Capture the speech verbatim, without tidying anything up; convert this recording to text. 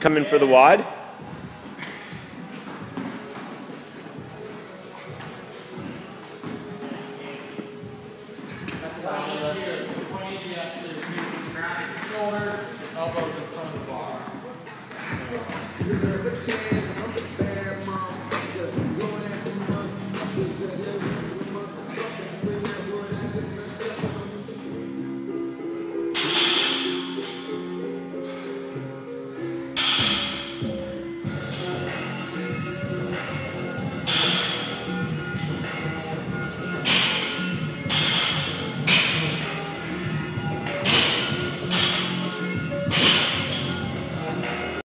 come in for the wide. Elbows in front of the bar.